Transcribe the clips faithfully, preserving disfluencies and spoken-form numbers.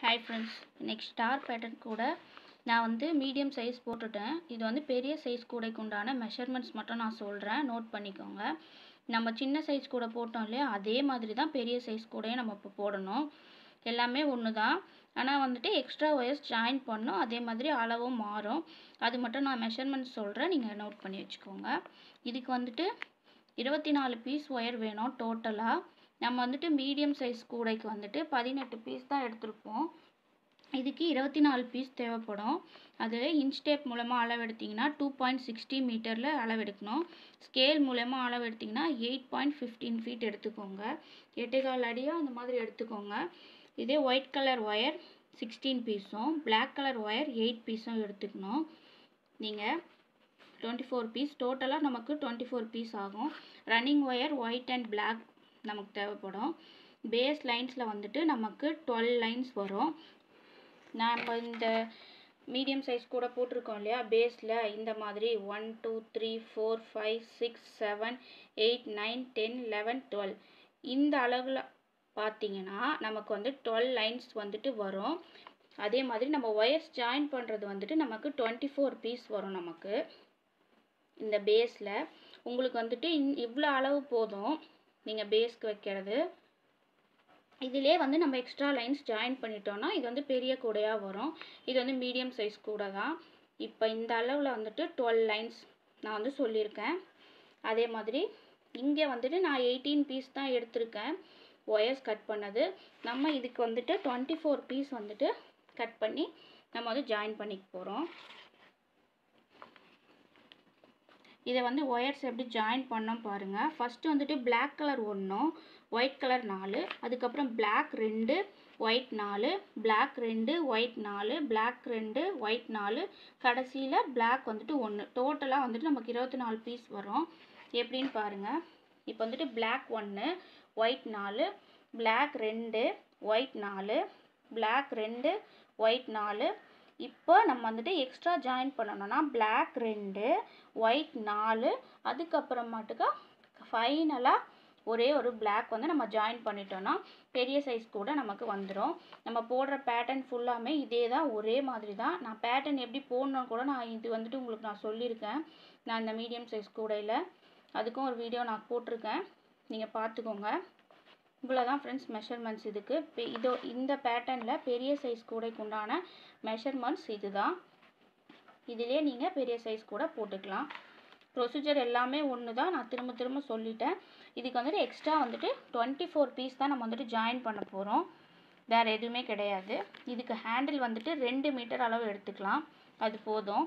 Hi friends, next star pattern கூட நான் வந்து மீடியம் சைஸ் போட்டுட்டேன். இது வந்து பெரிய சைஸ் கூடைக்கு உண்டான மெஷர்மெண்ட்ஸ் மட்டும் நான் சொல்கிறேன், நோட் பண்ணிக்கோங்க. நம்ம சின்ன சைஸ் கூட போட்டோம் இல்லையா, அதே மாதிரி தான் பெரிய சைஸ் கூடையும் நம்ம இப்போ போடணும். எல்லாமே ஒன்று தான், ஆனால் வந்துட்டு எக்ஸ்ட்ரா ஒயர்ஸ் ஜாயின் பண்ணணும். அதே மாதிரி அளவும் மாறும். அது மட்டும் நான் மெஷர்மெண்ட்ஸ் சொல்கிறேன், நீங்கள் நோட் பண்ணி வச்சுக்கோங்க. இதுக்கு வந்துட்டு இருபத்தி நாலு பீஸ் ஒயர் வேணும் டோட்டலாக. நம்ம வந்துட்டு மீடியம் சைஸ் கூடைக்கு வந்துட்டு பதினெட்டு பீஸ் தான் எடுத்திருப்போம். இதுக்கு இருபத்தி நாலு பீஸ் தேவைப்படும். அது இன்ச் டேப் மூலமாக அளவு எடுத்திங்கன்னா டூ பாயிண்ட் சிக்ஸ்டி மீட்டரில் அளவு எடுக்கணும். ஸ்கேல் மூலமாக அளவு எடுத்திங்கன்னா எயிட் பாயிண்ட் ஃபிஃப்டீன் ஃபீட் எடுத்துக்கோங்க. எட்டுகால் அடியாக அந்த மாதிரி எடுத்துக்கோங்க. இதே ஒயிட் கலர் ஒயர் சிக்ஸ்டீன் பீஸும் பிளாக் கலர் ஒயர் எயிட் பீஸும் எடுத்துக்கணும். நீங்கள் டுவெண்ட்டி ஃபோர் பீஸ் டோட்டலாக நமக்கு டுவெண்ட்டி ஃபோர் பீஸ் ஆகும். Running wire white and black நமக்கு தேவைப்படும். பேஸ் லைன்ஸில் வந்துட்டு நமக்கு டுவெல் லைன்ஸ் வரும். நம்ம இந்த மீடியம் சைஸ் கூட போட்டிருக்கோம் இல்லையா, பேஸில் இந்த மாதிரி one two three four five six seven eight nine ten eleven twelve இந்த அளவில் பார்த்தீங்கன்னா நமக்கு வந்து டுவெல் லைன்ஸ் வந்துட்டு வரும். அதே மாதிரி நம்ம ஒயர்ஸ் ஜாயின் பண்ணுறது வந்துட்டு நமக்கு டுவெண்ட்டி ஃபோர் பீஸ் வரும். நமக்கு இந்த பேஸில் உங்களுக்கு வந்துட்டு இன் இவ்வளோ அளவு போதும் நீங்கள் பேஸ்க்கு வைக்கிறது. இதிலே வந்து நம்ம எக்ஸ்ட்ரா லைன்ஸ் ஜாயின் பண்ணிட்டோம்னா இது வந்து பெரிய கூடையாக வரும். இது வந்து மீடியம் சைஸ் கூடை தான். இப்போ இந்த அளவில் வந்துட்டு டுவெல் லைன்ஸ் நான் வந்து சொல்லியிருக்கேன். அதே மாதிரி இங்கே வந்துட்டு நான் எயிட்டீன் பீஸ் தான் எடுத்திருக்கேன் ஒயர்ஸ் கட் பண்ணது. நம்ம இதுக்கு வந்துட்டு டுவெண்ட்டி ஃபோர் பீஸ் வந்துட்டு கட் பண்ணி நம்ம வந்து ஜாயின் பண்ணிக்க போகிறோம். இதை வந்து ஒயர்ஸ் எப்படி ஜாயின் பண்ணோம் பாருங்கள். ஃபஸ்ட்டு வந்துட்டு பிளாக் கலர் ஒன்றும் ஒயிட் கலர் நாலு, அதுக்கப்புறம் பிளாக் ரெண்டு ஒயிட் நாலு, பிளாக் ரெண்டு ஒயிட் நாலு, பிளாக் ரெண்டு ஒயிட் நாலு, கடைசியில் பிளாக் வந்துட்டு ஒன்று. டோட்டலாக வந்துட்டு நமக்கு இருபத்தி நாலு பீஸ் வரும். எப்படின்னு பாருங்கள். இப்போ வந்துட்டு பிளாக் ஒன்று ஒயிட் நாலு, பிளாக் ரெண்டு ஒயிட் நாலு, பிளாக் ரெண்டு ஒயிட் நாலு. இப்போ நம்ம வந்துட்டு எக்ஸ்ட்ரா ஜாயின் பண்ணணும்னா பிளாக் ரெண்டு ஒயிட் நாலு, அதுக்கப்புறமாட்டுக்கா ஃபைனலாக ஒரே ஒரு பிளாக் வந்து நம்ம ஜாயின் பண்ணிட்டோன்னா பெரிய சைஸ் கூட நமக்கு வந்துடும். நம்ம போடுற பேட்டர்ன் ஃபுல்லாமே இதே தான், ஒரே மாதிரி தான். நான் பேட்டர்ன் எப்படி போடணும் கூட நான் இது வந்துட்டு உங்களுக்கு நான் சொல்லியிருக்கேன். நான் இந்த மீடியம் சைஸ் கூடையில் அதுக்கும் ஒரு வீடியோ நான் போட்டிருக்கேன், நீங்கள் பார்த்துக்கோங்க. இவ்வளோ தான் ஃப்ரெண்ட்ஸ் மெஷர்மெண்ட்ஸ் இதுக்கு. இதோ இந்த பேட்டர்னில் பெரிய சைஸ் கூடைக்கு உண்டான மெஷர்மெண்ட்ஸ் இது தான். இதிலே நீங்கள் பெரிய சைஸ் கூட போட்டுக்கலாம். ப்ரொசீஜர் எல்லாமே ஒன்று தான், நான் திரும்ப திரும்ப சொல்லிட்டேன். இதுக்கு வந்துட்டு எக்ஸ்ட்ரா வந்துட்டு டுவெண்ட்டி ஃபோர் பீஸ் தான் நம்ம வந்துட்டு ஜாயின் பண்ண போகிறோம், வேறு எதுவுமே கிடையாது. இதுக்கு ஹேண்டில் வந்துட்டு ரெண்டு மீட்டர் அளவு எடுத்துக்கலாம், அது போதும்.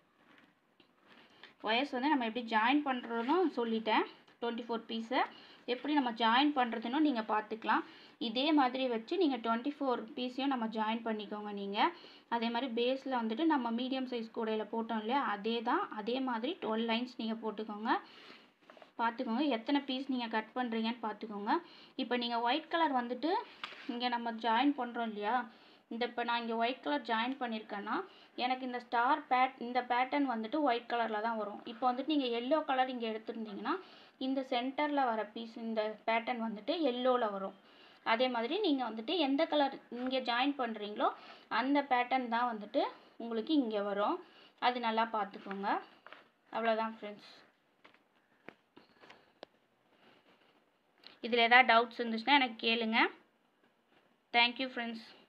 ஒயர்ஸ் வந்து நம்ம எப்படி ஜாயின் பண்ணுறதுன்னு சொல்லிட்டேன். டுவெண்ட்டி ஃபோர் பீஸை எப்படி நம்ம ஜாயின் பண்ணுறதுன்னு நீங்கள் பார்த்துக்கலாம். இதே மாதிரி வச்சு நீங்கள் டுவெண்ட்டி ஃபோர் பீஸையும் நம்ம ஜாயின் பண்ணிக்கோங்க. நீங்கள் அதே மாதிரி பேஸில் வந்துட்டு நம்ம மீடியம் சைஸ் கூடையில் போட்டோம் இல்லையா, அதே தான், அதே மாதிரி டுவெல் லைன்ஸ் நீங்கள் போட்டுக்கோங்க. பார்த்துக்கோங்க எத்தனை பீஸ் நீங்கள் கட் பண்ணுறீங்கன்னு பார்த்துக்கோங்க. இப்போ நீங்கள் ஒயிட் கலர் வந்துட்டு இங்கே நம்ம ஜாயின் பண்ணுறோம் இல்லையா, இந்த இப்போ நான் இங்கே ஒயிட் கலர் ஜாயின் பண்ணியிருக்கேன்னா எனக்கு இந்த ஸ்டார் பேட் இந்த பேட்டர்ன் வந்துட்டு ஒயிட் கலரில் தான் வரும். இப்போ வந்துட்டு நீங்கள் எல்லோ கலர் இங்கே எடுத்துருந்தீங்கன்னா இந்த சென்டரில் வர பீஸ் இந்த பேட்டர்ன் வந்துட்டு எல்லோவில் வரும். அதே மாதிரி நீங்கள் வந்துட்டு எந்த கலர் இங்கே ஜாயின் பண்ணுறீங்களோ அந்த பேட்டர்ன் தான் வந்துட்டு உங்களுக்கு இங்கே வரும். அது நல்லா பார்த்துக்கோங்க. அவ்வளோதான் ஃப்ரெண்ட்ஸ். இதில் ஏதாவது டவுட்ஸ் இருந்துச்சுன்னா எனக்கு கேளுங்க. Thank you friends.